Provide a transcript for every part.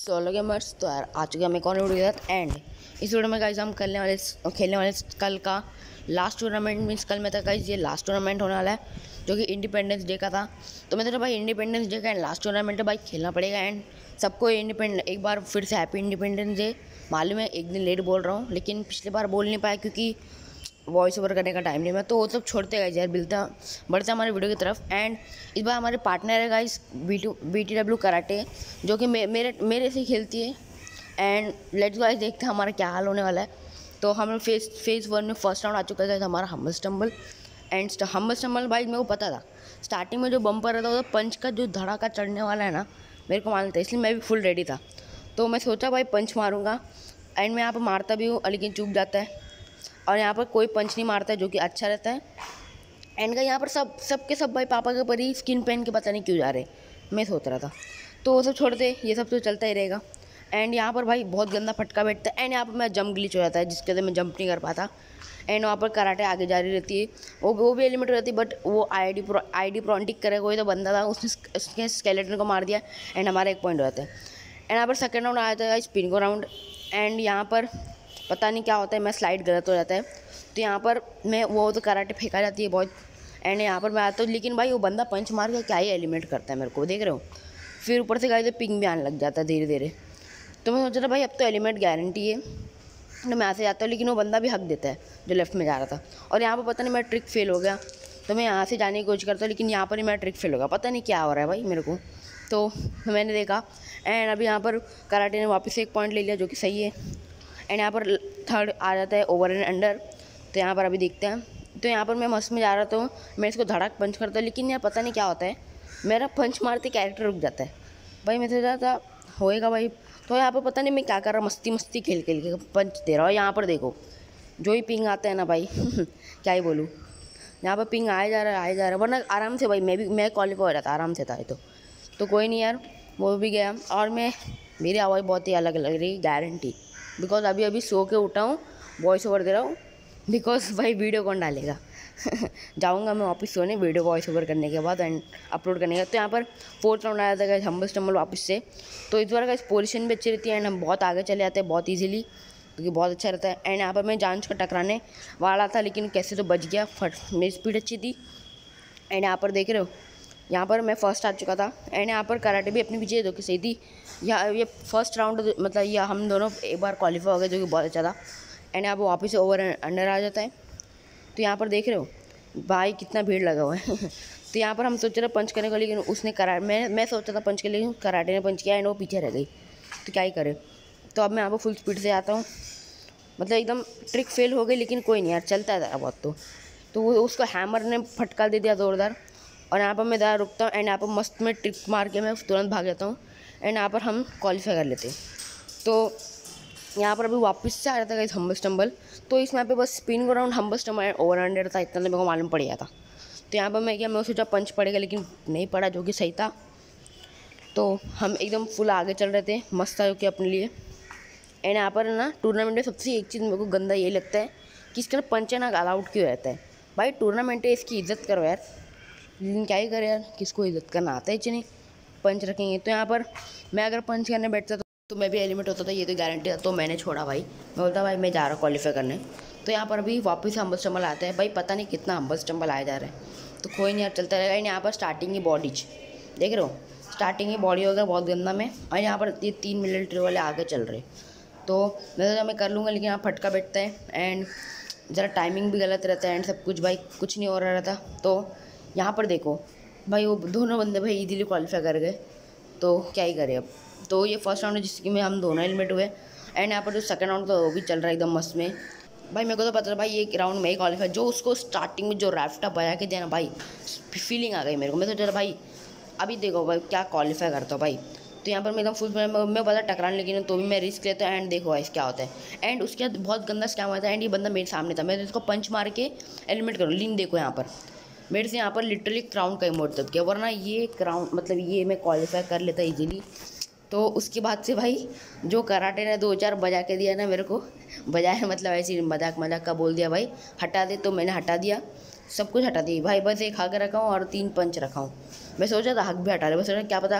Solo gamers तो यार आ चुके हैं हम एक और वीडियो के साथ। एंड इस वीडियो में गाइस हम खेलने वाले कल का लास्ट टूर्नामेंट। मीन्स कल में था गाइस ये लास्ट टूर्नामेंट होने वाला है जो कि इंडिपेंडेंस डे का था। तो मैं तो भाई इंडिपेंडेंस डे का एंड लास्ट टूर्नामेंट है भाई, खेलना पड़ेगा। एंड सबको एक बार फिर से हैप्पी इंडिपेंडेंस डे। मालूम है एक दिन लेट बोल रहा हूँ, लेकिन पिछली बार बोल नहीं पाया क्योंकि वॉइस ओवर करने का टाइम नहीं। मैं तो वो सब छोड़ते गाइस यार, बढ़ते हमारे वीडियो की तरफ। एंड इस बार हमारे पार्टनर है गाइस BTW कराटे, जो कि मेरे से खेलती है। एंड लेट्स गाइस देखते हैं हमारा क्या हाल होने वाला है। तो हम लोग फेज़ 1 में फर्स्ट राउंड आ चुका था हमारा humble stumble. And humble stumble भाई मेरे को पता था स्टार्टिंग में जो बम्पर रहता था पंच का जो धड़ाका चढ़ने वाला है ना, मेरे को मालूम था, इसलिए मैं भी फुल रेडी था। तो मैं सोचा भाई पंच मारूंगा। एंड मैं यहाँ पर मारता भी हूँ लेकिन चूक जाता है, और यहाँ पर कोई पंच नहीं मारता है जो कि अच्छा रहता है। एंड का यहाँ पर सबके सब भाई पापा के ऊपर ही स्किन पहन के पता नहीं क्यों जा रहे, मैं सोच रहा था। तो वो सब छोड़ते, ये सब तो चलता ही रहेगा। एंड यहाँ पर भाई बहुत गंदा फटका बैठता है। एंड यहाँ पर मैं जंप ग्लिच हो जाता है जिसके वजह मैं जंप नहीं कर पाता। एंड वहाँ पर कराटे आगे जारी रहती है, वो भी एलिमिनेट हो जाती है। बट वो आईडी प्रोंटिक करे कोई तो बंदा था, उसने स्केलेटन को मार दिया एंड हमारा 1 पॉइंट हो जाता है। एंड यहाँ पर सेकेंड राउंड आया था स्पिन को राउंड। एंड यहाँ पर पता नहीं क्या होता है, मैं स्लाइड गलत हो जाता है। तो यहाँ पर मैं वो तो कराटे फेंका जाती है बहुत। एंड यहाँ पर मैं आता हूँ, लेकिन भाई वो बंदा पंच मार के क्या ही एलिमिनेट करता है मेरे को, देख रहे हो। फिर ऊपर से गाइस पिंग भी आने लग जाता है धीरे धीरे। तो मैं सोच रहा भाई अब तो एलिमिनेट गारंटी है। तो मैं यहाँ से जाता हूँ, लेकिन वो बंदा भी हक देता है जो लेफ्ट में जा रहा था। और यहाँ पर पता नहीं मेरा ट्रिक फेल हो गया, तो मैं यहाँ से जाने की कोशिश करता हूँ, लेकिन यहाँ पर ही मेरा ट्रिक फेल हो गया। पता नहीं क्या हो रहा है भाई मेरे को। तो मैंने देखा एंड अभी यहाँ पर कराटे ने वापस से 1 पॉइंट ले लिया, जो कि सही है। एंड यहाँ पर थर्ड आ जाता है ओवर एंड अंडर। तो यहाँ पर अभी देखते हैं। तो यहाँ पर मैं मस्त में जा रहा था, मैं इसको धड़ाक पंच करता हूँ, लेकिन यार पता नहीं क्या होता है, मेरा पंच मारते कैरेक्टर रुक जाता है भाई। मैं सोचा था होएगा भाई। तो यहाँ पर पता नहीं मैं क्या कर रहा, मस्ती खेल के पंच दे रहा हूँ। यहाँ पर देखो जो ही पिंग आता है ना भाई क्या ही बोलूँ, यहाँ पर पिंग आया जा रहा है, वरना आराम से भाई मैं क्वालिफाई हो रहा था आराम से था। तो कोई नहीं यार, वो भी गया। और मेरी आवाज़ बहुत ही अलग लग रही, गारंटी। बिकॉज अभी सो के उठा हूँ, वॉइस ओवर दे रहा हूँ। बिकॉज भाई वीडियो कौन डालेगा जाऊँगा मैं वापस सोने वीडियो वॉइस ओवर करने के बाद एंड अपलोड करने के बाद। तो यहाँ पर 4th राउंड आया था गाइस हम्बल स्टम्बल वापस से। तो इस बार गाइस पोजीशन भी अच्छी रहती है एंड हम बहुत आगे चले जाते हैं बहुत ईजिली, क्योंकि बहुत अच्छा रहता है। एंड यहाँ पर मैं जान का टकराने वाला था, लेकिन कैसे तो बच गया, मेरी स्पीड अच्छी थी। एंड यहाँ पर देख रहे हो, यहाँ पर मैं फर्स्ट आ चुका था। एंड यहाँ पर कराटे भी अपनी विजय जो कि सही थी। ये फर्स्ट राउंड मतलब ये हम दोनों एक बार क्वालिफाई हो गए, जो कि बहुत अच्छा था। एंड यहाँ पर वापस से ओवर अंडर आ जाता है। तो यहाँ पर देख रहे हो भाई कितना भीड़ लगा हुआ है तो यहाँ पर हम सोच रहे पंच करने को, लेकिन उसने मैं सोचा था पंच के, लेकिन कराटे ने पंच किया एंड वो पीछे रह गई। तो क्या ही करे। तो अब मैं यहाँ पर फुल स्पीड से आता हूँ, मतलब एकदम ट्रिक फेल हो गई, लेकिन कोई नहीं यार, चलता है ज़रा बहुत। तो वो उसको हैमर ने फटका दे दिया जोरदार। और यहाँ पर मैं ज़रा रुकता हूँ एंड यहाँ पर मस्त में ट्रिक मार के मैं तुरंत भाग जाता हूँ। एंड यहाँ पर हम क्वालिफाई कर लेते हैं। तो यहाँ पर अभी वापस से आ जाता है हम्बल स्टम्बल। तो इस मैप पे बस स्पिन को round humble stumble over under था, इतना तो मेरे को मालूम पड़ गया था। तो यहाँ पर मैं सोचा पंच पड़ेगा, लेकिन नहीं पड़ा, जो कि सही था। तो हम एकदम फुल आगे चल रहे थे, मस्त था जो कि अपने लिए। एंड यहाँ पर ना टूर्नामेंट में सबसे एक चीज़ मेरे को गंदा ये लगता है कि इसका पंच ना अलाउड क्यों रहता है भाई। टूर्नामेंट है, इसकी इज्जत करो यार, लेकिन क्या ही करे यार, किसको इज्जत करना आता है नहीं, पंच रखेंगे। तो यहाँ पर मैं अगर पंच करने बैठता तो मैं भी एलिमिनेट होता था, ये तो गारंटी था। तो मैंने छोड़ा भाई, मैं बोलता भाई मैं जा रहा हूँ क्वालिफाई करने। तो यहाँ पर अभी वापस हम्बल स्टम्बल आता है भाई, पता नहीं कितना हम्बल स्टम्बल आया जा रहा है। तो कोई नहीं यार, चलता रहेगा। यहाँ पर स्टार्टिंग की बॉडीज देख रहे हो, स्टार्टिंग की बॉडी हो गया बहुत गंदा में। और यहाँ पर ये 3 मिलिट्री वाले आगे चल रहे। तो मैं कर लूँगा, लेकिन यहाँ फटका बैठता है एंड ज़रा टाइमिंग भी गलत रहता है एंड सब कुछ भाई कुछ नहीं हो रहा था। तो यहाँ पर देखो भाई वो दोनों बंदे भाई इजीली क्वालिफाई कर गए। तो क्या ही करें अब। तो ये फर्स्ट राउंड है जिसकी में हम दोनों एलिमिनेट हुए। एंड यहाँ पर जो सेकंड राउंड था वो भी चल रहा है एकदम मस्त में भाई। मेरे को तो पता था भाई एक राउंड में ही क्वालिफाई, जो उसको स्टार्टिंग में जो रैफ्टा बजा के दिया ना भाई, फीलिंग आ गई मेरे को। मैं सोचा भाई अभी देखो भाई क्या क्वालिफाई करता हूँ भाई। तो यहाँ पर मैं एकदम फुल मैं पता टकराने, लेकिन तो भी मैं रिस्क लेता हूँ। एंड देखो गाइस क्या होता है। एंड उसके बाद बहुत गंदा स्कैम हुआ था एंड ये बंदा मेरे सामने था, मैं इसको पंच मार के एलिमिनेट करूँ। लेकिन देखो यहाँ पर मेरे से यहाँ पर लिटरली क्राउन का इमोट तब किया, वरना ये क्राउन मतलब ये मैं क्वालिफाई कर लेता इजीली। तो उसके बाद से भाई जो कराटे ने 2-4 बजा के दिया ना मेरे को, बजाय मतलब ऐसे मजाक का बोल दिया भाई हटा दे, तो मैंने हटा दिया, सब कुछ हटा दिया भाई। बस एक हक रखा हूँ और 3 पंच रखा हूँ। मैं सोचा था हक भी हटा ले, बस सोचा क्या पता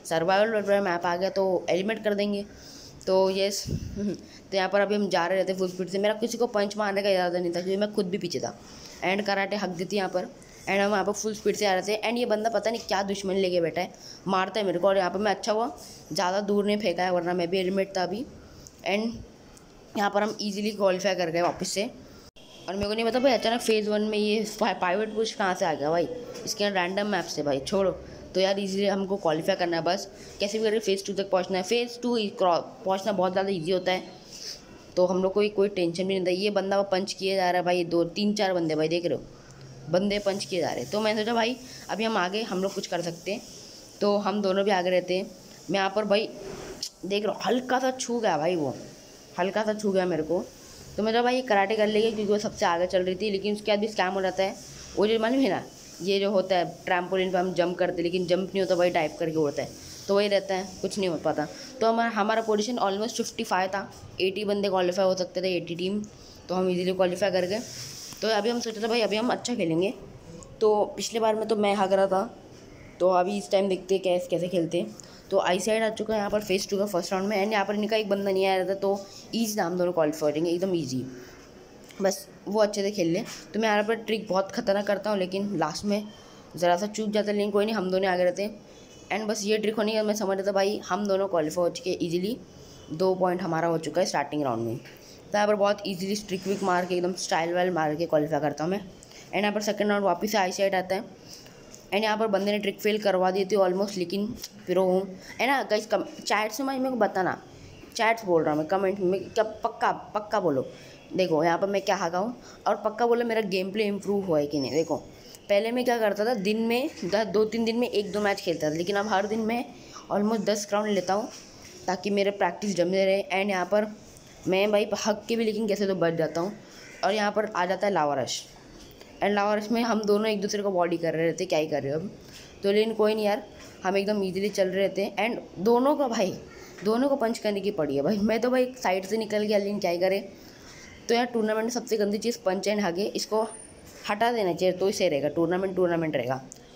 सर्वाइवल मैप आ गया तो एलिमिनेट कर देंगे। तो यस तो यहाँ पर अभी हम जा रहे थे फुल स्पीड से। मेरा किसी को पंच मारने का इरादा नहीं था क्योंकि मैं खुद भी पीछे था। एंड कराटे हक दी थी यहाँ पर। एंड हम यहाँ पर फुल स्पीड से आ रहे थे। एंड ये बंदा पता नहीं क्या दुश्मन लेके बैठा है, मारता है मेरे को। और यहाँ पर मैं अच्छा हुआ ज़्यादा दूर नहीं फेंका है, वरना मैं भी एलिमिनेट था अभी। एंड यहाँ पर हम इजीली क्वालिफाई कर गए वापस से। और मेरे को नहीं पता भाई अचानक फेज़ 1 में ये पाइवट पुश कहाँ से आ गया भाई। इसके रैंडम मैप से भाई छोड़ो। तो यार इजीली हमको क्वालिफाई करना है, बस कैसे भी करके फेज़ 2 तक पहुँचना है। फेज़ 2 पहुँचना बहुत ज़्यादा ईजी होता है, तो हम लोग को कोई टेंशन भी नहीं था। ये बंदा वो पंच किए जा रहा है भाई, 2-3-4 बंदे भाई देख रहे हो, बंदे पंच किए जा रहे हैं। तो मैंने सोचा भाई अभी हम आगे हम लोग कुछ कर सकते हैं, तो हम दोनों भी आगे रहते हैं। मैं यहाँ पर भाई देख रहा हूँ हल्का सा छू गया भाई, वो हल्का सा छू गया मेरे को। तो मैं तो भाई कराटे कर लेगी क्योंकि वो सबसे आगे चल रही थी। लेकिन उसके बाद भी स्कैम हो जाता है। वो जो मालूम है ना, ये जो होता है ट्रैम्पोलिन पे हम जंप करते लेकिन जंप नहीं होता भाई, टाइप करके उड़ता है, तो वही रहता है, कुछ नहीं हो पाता। तो हमारा पोजीशन ऑलमोस्ट 55 था। 80 बंदे क्वालिफाई हो सकते थे, 80 टीम, तो हम इजीली क्वालिफाई कर गए। तो अभी हम सोचा था भाई अभी हम अच्छा खेलेंगे। तो पिछले बार में तो मैं हार रहा था, तो अभी इस टाइम देखते हैं कैसे खेलते हैं। तो आई साइड आ चुका है यहाँ पर फेज़ 2 का फर्स्ट राउंड में। एंड यहाँ पर इनका एक बंदा नहीं आया था, तो ईजी था, हम दोनों क्वालिफाई हो जाएंगे एकदम ईजी, बस वो अच्छे से खेल ले। तो मैं यहाँ पर ट्रिक बहुत खतरनाक करता हूँ, लेकिन लास्ट में ज़रा सा चूक जाता है, लेकिन कोई नहीं, हम दोनों आगे रहते हैं। एंड बस ये ट्रिक होने का मैं समझ रहा था भाई, हम दोनों क्वालिफाई हो चुके ईजिली। 2 पॉइंट हमारा हो चुका है स्टार्टिंग राउंड में। तो यहाँ पर बहुत ईजिली ट्रिक विक मार के एकदम स्टाइल वाइल मार के क्वालिफाई करता हूँ मैं। एंड यहाँ पर सेकंड राउंड वापस से आई साइड आता है। एंड यहाँ पर बंदे ने ट्रिक फेल करवा दी थी ऑलमोस्ट, लेकिन फिर वो है ना गाइस, चैट से मेरे को बताना, चैट्स बोल रहा हूँ मैं, कमेंट में क्या पक्का बोलो। देखो यहाँ पर मैं क्या हागा हूँ, और पक्का बोलो मेरा गेम प्ले इम्प्रूव हुआ है कि नहीं। देखो पहले मैं क्या करता था, दिन में 2-3 दिन में 1-2 मैच खेलता था, लेकिन अब हर दिन मैं ऑलमोस्ट 10 राउंड लेता हूँ ताकि मेरे प्रैक्टिस जमे रहे। एंड यहाँ पर मैं भाई हक के भी लेकिन कैसे तो बच जाता हूँ। और यहाँ पर आ जाता है lava rush. And lava rush में हम दोनों एक दूसरे को बॉडी कर रहे थे, क्या ही कर रहे हो अब तो, लेकिन कोई नहीं यार, हम एकदम ईजिली चल रहे थे। एंड दोनों को पंच करने की पड़ी है भाई। मैं तो भाई साइड से निकल गया, लेकिन क्या ही करे। तो यार टूर्नामेंट में सबसे गंदी चीज़ पंच एंड हागे, इसको हटा देना चाहिए तो इसे रहेगा, टूर्नामेंट रहेगा।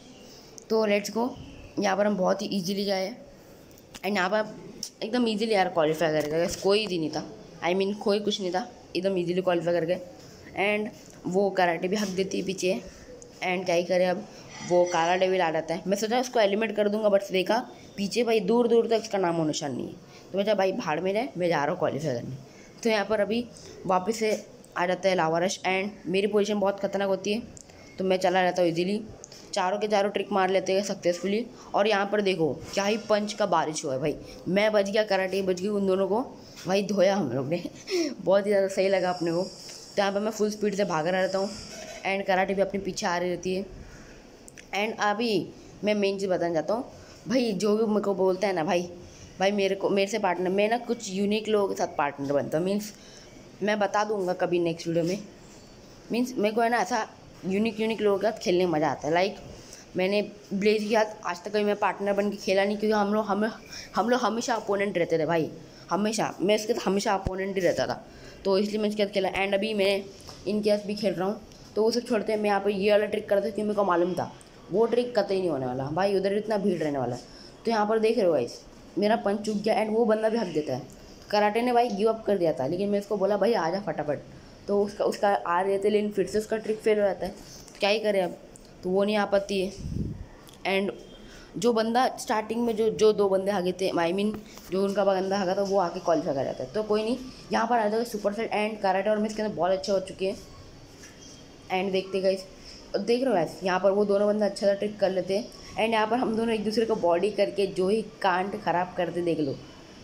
तो लेट्स गो। यहाँ पर हम बहुत ही ईजिली गए। एंड यहाँ पर एकदम ईजिली यार क्वालिफाई कर गए, कोई ईजी नहीं था, कोई कुछ नहीं था, एकदम ईजिली क्वालिफाई कर गए। एंड वो कराटे भी हक देती है पीछे। एंड क्या ही करे, अब वो काला डेविल आ जाता है। मैं सोचा उसको एलिमिनेट कर दूंगा, बट देखा पीछे भाई दूर दूर तक इसका नामो निशान नहीं है। तो मैं चाहे भाई भाड़ में रहे, मैं जा रहा हूँ क्वालिफाई करने। तो यहाँ पर अभी वापस से आ जाता है लावा रश। एंड मेरी पोजीशन बहुत खतरनाक होती है, तो मैं चला जाता हूँ इजीली, चारों के चारों ट्रिक मार लेते हैं सक्सेसफुली। और यहाँ पर देखो क्या ही पंच का बारिश हुआ है भाई, मैं बच गया, कराटे बच गई, उन दोनों को भाई धोया हम लोग ने बहुत ही ज़्यादा सही लगा अपने को। तो यहाँ पर मैं फुल स्पीड से भाग रहा रहता हूँ। एंड कराटे भी अपने पीछे आ रही रहती है। एंड अभी मैं मेन चीज़ बताना चाहता हूँ भाई, जो भी मेरे को बोलता है ना भाई मेरे से पार्टनर, मैं ना कुछ यूनिक लोगों के साथ पार्टनर बनता हूँ। मीन्स मैं बता दूंगा कभी नेक्स्ट वीडियो में। मीन्स मेरे को है ना ऐसा यूनिक लोगों के साथ खेलने में मज़ा आता है। लाइक मैंने ब्लेज के साथ आज तक कभी मैं पार्टनर बन के खेला नहीं, क्योंकि हम लोग हमेशा अपोनेंट रहते थे भाई, हमेशा मैं इसके साथ हमेशा अपोनेंट ही रहता था, तो इसलिए मैं इसके साथ खेला। एंड अभी मैं इनके साथ भी खेल रहा हूँ, तो वो सब छोड़ते हैं। मैं यहाँ पर ये वाला ट्रिक करता था क्योंकि मेरे को मालूम था वो ट्रिक कतई नहीं होने वाला भाई, उधर इतना भीड़ रहने वाला है। तो यहाँ पर देख रहे हो गाइस, मेरा पंच चूक गया। एंड वो बंदा भी हक देता है। कराटे ने भाई गिव अप कर दिया था, लेकिन मैं उसको बोला भाई आ जा फटाफट, तो उसका आ रहे थे, लेकिन फिर से उसका ट्रिक फेल हो जाता है, तो क्या ही करें अब, तो वो नहीं आ पाती है। एंड जो बंदा स्टार्टिंग में जो 2 बंदे आगे थे, जो उनका बंदा आगा था, वो आके क्वालिफाई कर जाता है। तो कोई नहीं, यहाँ पर आ जाएगा सुपर सेट एंड कराटे, और मैं इसके अंदर बहुत अच्छे हो चुके हैं। एंड देखते गाइस, देख रहे हो गाइस, यहाँ पर वो दोनों बंदे अच्छा सा ट्रिक कर लेते हैं। एंड यहाँ पर हम दोनों एक दूसरे को बॉडी करके जो ही कांड ख़राब करते देख लो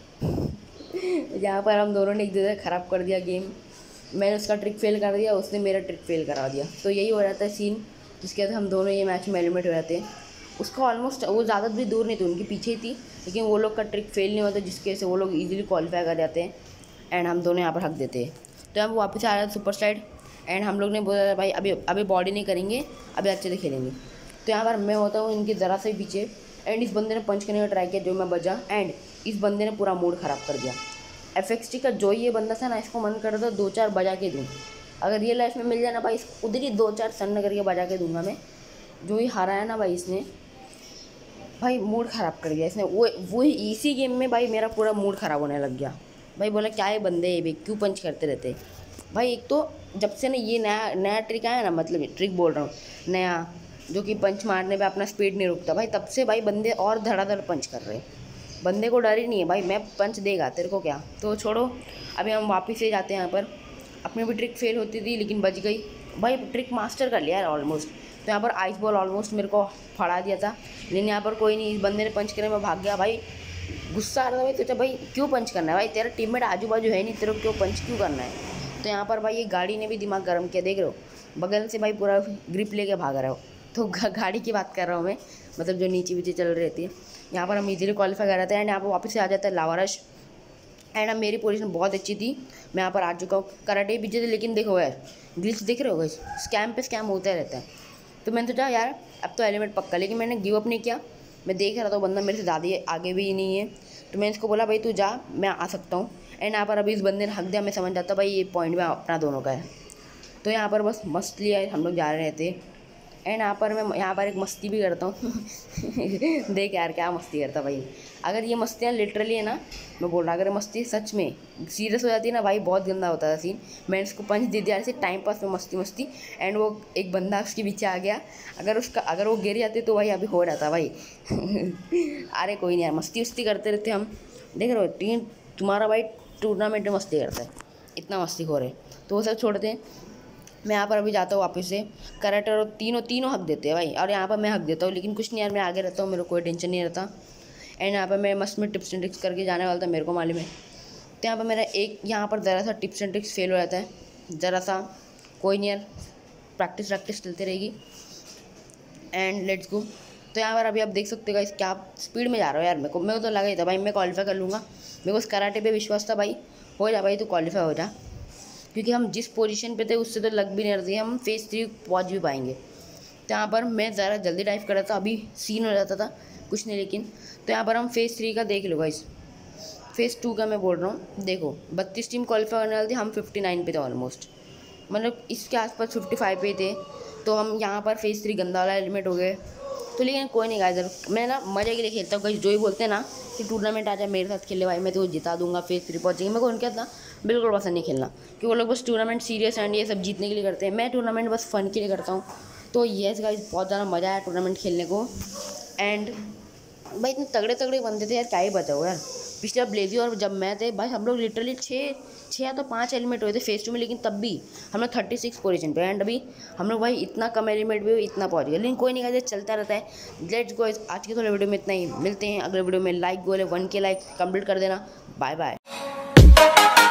यहाँ पर हम दोनों ने एक दूसरे ख़राब कर दिया गेम। मैंने उसका ट्रिक फेल कर दिया, उसने मेरा ट्रिक फेल करा दिया, तो यही हो जाता है सीन, जिसके बाद हम दोनों ये मैच में एलिमिनेट हो जाते हैं। उसका ऑलमोस्ट वो ज़्यादा भी दूर नहीं थी, उनके पीछे ही थी, लेकिन वो लोग का ट्रिक फेल नहीं होता, जिसकी वजह से वो लोग ईजिली क्वालिफाई कर जाते हैं। एंड हम दोनों यहाँ पर हक देते हैं। तो हम वापस आ रहे थे सुपर स्लाइड। एंड हम लोग ने बोला भाई अभी बॉडी नहीं करेंगे, अभी अच्छे से खेलेंगे। तो यहाँ पर मैं होता हूँ इनके ज़रा से पीछे। एंड इस बंदे ने पंच करने का ट्राई किया, जो मैं बजा। एंड इस बंदे ने पूरा मूड ख़राब कर दिया। FXT का जो ये बंदा था ना, इसको मन कर रहा था 2-4 बजा के दूँ। अगर रियल लाइफ में मिल जाए ना भाई, उधर ही 2-4 सन्न करके बजा के दूंगा मैं। जो ही हारा है ना भाई इसने, भाई मूड ख़राब कर दिया इसने। वो इसी गेम में भाई मेरा पूरा मूड ख़राब होने लग गया। भाई बोला क्या है बंदे ये भी क्यों पंच करते रहते। भाई एक तो जब से ना ये नया नया ट्रिक आया ना, मतलब ट्रिक बोल रहा हूँ नया, जो कि पंच मारने पे अपना स्पीड नहीं रुकता, भाई तब से भाई बंदे और धड़ाधड़ पंच कर रहे हैं। बंदे को डर ही नहीं है भाई, मैं पंच देगा तेरे को क्या। तो छोड़ो, अभी हम वापस से जाते हैं यहाँ पर। अपनी भी ट्रिक फेल होती थी लेकिन बच गई भाई, ट्रिक मास्टर कर लिया यार ऑलमोस्ट। तो यहाँ पर आइस बॉल ऑलमोस्ट मेरे को फड़ा दिया था, लेकिन यहाँ पर कोई नहीं, इस बंदे ने पंच करने में भाग गया। भाई गुस्सा आ रहा था भाई, तो भाई क्यों पंच करना है भाई, तेरा टीममेट आजू बाजू है नहीं, तेरे को क्यों पंच क्यों करना है। तो यहाँ पर भाई ये गाड़ी ने भी दिमाग गर्म किया, देख रहे हो बगल से भाई पूरा ग्रिप लेके भाग रहा हो। तो गाड़ी की बात कर रहा हूँ मैं, मतलब जो नीचे नीचे चल रही रहती है। यहाँ पर हम इजीली क्वालिफाई कर रहे थे एंड यहाँ पर वापस से आ जाता है लावा रश। एंड अब मेरी पोजीशन बहुत अच्छी थी, मैं यहाँ पर आ चुका हूँ कराटे पीछे थे। लेकिन देखो यार ग्लिच देख रहे हो, स्कैम पे स्कैम होता रहता है। तो मैंने सोचा यार अब तो एलिमेंट पक्का, लेकिन मैंने गिव अप नहीं किया। मैं देख रहा था बंदा मेरे से ज़्यादा आगे भी नहीं है, तो मैंने इसको बोला भाई तू जा, मैं आ सकता हूँ। एंड यहाँ पर अभी इस बंदे ने हक दिया, मैं समझ जाता भाई ये पॉइंट में अपना दोनों का है। तो यहाँ पर बस मस्त लिया, हम लोग जा रहे थे। एंड यहाँ पर मैं यहाँ पर एक मस्ती भी करता हूँ देख यार क्या मस्ती करता भाई। अगर ये मस्तियाँ लिटरली है ना, मैं बोल रहा अगर मस्ती सच में सीरियस हो जाती है ना भाई, बहुत गंदा होता था सीन। मैंने इसको पंच दे दिया ऐसे टाइम पास में मस्ती मस्ती, एंड वो एक बंदा उसके पीछे आ गया। अगर वो गिर जाते तो भाई अभी हो जाता भाई अरे कोई नहीं यार, मस्ती वस्ती करते रहते हम। देख रहे हो टीम तुम्हारा भाई टूर्नामेंट में मस्ती करता है, इतना मस्ती हो रहे। तो वो सब छोड़ते हैं। मैं यहाँ पर अभी जाता हूँ वापस से, कराटे और तीनों हक देते हैं भाई, और यहाँ पर मैं हक देता हूँ। लेकिन कुछ नहीं यार, मैं आगे रहता हूँ, मेरे को कोई टेंशन नहीं रहता। एंड यहाँ पर मैं मस्त में टिप्स एंड ट्रिक्स करके जाने वाला था, मेरे को मालूम है। तो यहाँ पर मेरा एक यहाँ पर ज़रा सा टिप्स एंड ट्रिक्स फेल हो जाता है, ज़रा सा। कोई नहीं यार, प्रैक्टिस चलती रहेगी। And let's go. तो यहाँ पर अभी आप देख सकते हो गाइस क्या स्पीड में जा रहा हो यार। मेरे को तो लगा ही था भाई मैं क्वालिफाई कर लूँगा, मेरे को उस कराटे पे विश्वास था भाई। हो जा भाई, तू क्वालिफाई हो जा, क्योंकि हम जिस पोजीशन पे थे उससे तो लग भी नहीं रही, हम फेज़ 3 पहुँच भी पाएंगे। तो यहाँ पर मैं ज़रा जल्दी डाइव कर रहा था, अभी सीन हो जाता था कुछ नहीं। लेकिन तो यहाँ पर हम फेज़ 3 का देख लो गाइस, फेज़ 2 का मैं बोल रहा हूँ। देखो 32 टीम क्वालिफाई करने वाली थी, हम 59 पे थे ऑलमोस्ट, मतलब इसके आसपास 55 पे थे। तो हम यहाँ पर फेज़ 3 गंदा वाला एलिमेंट हो गए। तो लेकिन कोई नहीं गाइस, मैं ना मज़े के लिए खेलता हूँ गाइस। जो ही बोलते हैं ना कि टूर्नामेंट आ जाए मेरे साथ खेले भाई, मैं तो जिता दूंगा, फेज़ 3 पहुँचेंगे, मेरे को उनके साथ बिल्कुल पसंद नहीं खेलना, क्योंकि वो लोग बस टूर्नामेंट सीरियस एंड ये सब जीतने के लिए करते हैं। मैं टूर्नामेंट बस फ़न के लिए करता हूँ। तो येस गाइस, बहुत ज़्यादा मज़ा आया टूर्नामेंट खेलने को। एंड भाई इतने तगड़े तगड़े बनते थे यार, क्या ही बताओ यार। पिछला ब्लेजी और जब मैं थे भाई, हम लोग लिटरली 6 या तो 5 एलिमेंट हुए थे फेज़ 2 में, लेकिन तब भी हम लोग 36 पोजीशन पे। एंड अभी हम लोग भाई इतना कम एलिमेंट भी इतना पहुंच गए, लेकिन कोई नहीं कहते, चलता रहता है। लेट्स गो, आज की थोड़ी वीडियो में इतना ही, मिलते हैं अगले वीडियो में। लाइक गोले 1K लाइक कंप्लीट कर देना। Bye bye.